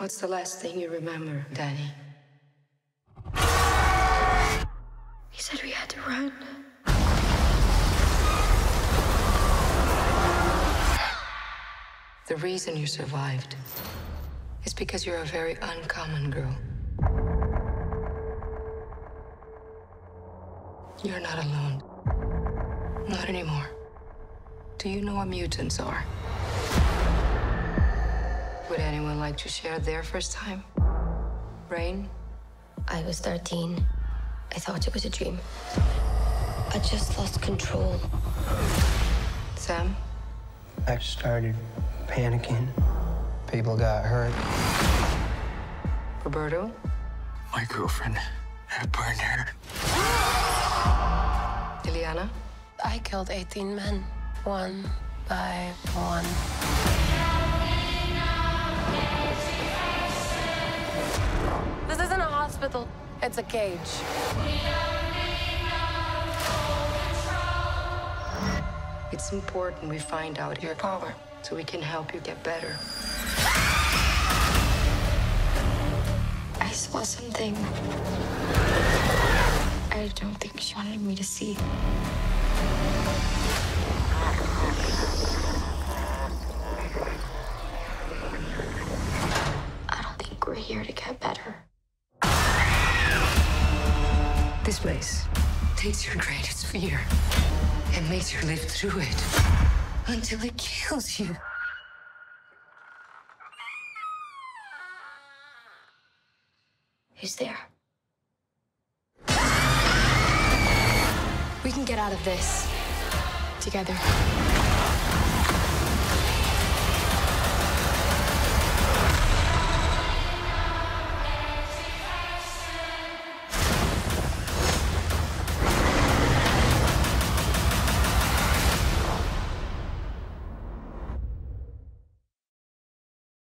What's the last thing you remember, Danny? He said we had to run. The reason you survived is because you're a very uncommon girl. You're not alone. Not anymore. Do you know what mutants are? Would anyone like to share their first time? Rain? I was 13. I thought it was a dream. I just lost control. Sam? I started panicking. People got hurt. Roberto? My girlfriend had burned her. Ileana? I killed 18 men, one by one. This isn't a hospital, it's a cage. It's important we find out your power so we can help you get better. I saw something I don't think she wanted me to see. I don't think we're here to get better. This place takes your greatest fear and makes you live through it until it kills you. Who's there? We can get out of this together.